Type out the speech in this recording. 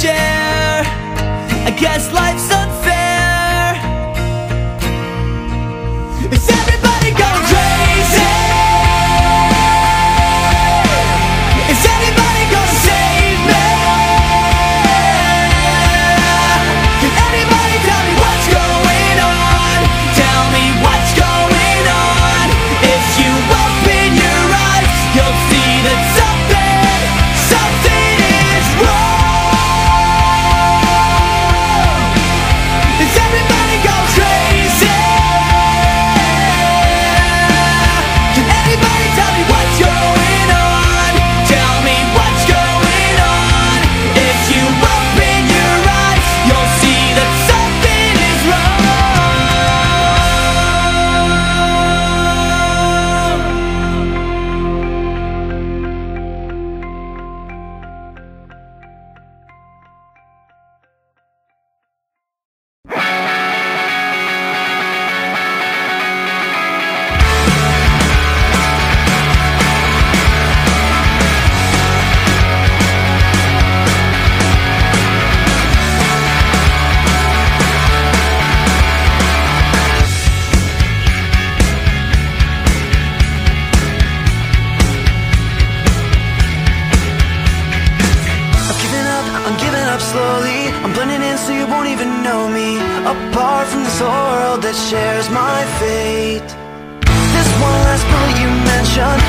share. I guess life's unfair. Is everybody going crazy? Is anybody gonna save me? Can anybody tell me what's going on? Tell me what's going on. If you open your eyes, you'll see that something is wrong. Is everybody going crazy? Can anybody tell me what's going on? Tell me what's going on. If you open your eyes, you'll see that something is wrong. I'm giving up slowly. I'm blending in so you won't even know me. Apart from this whole world that shares my fate. This one last bullet you mentioned,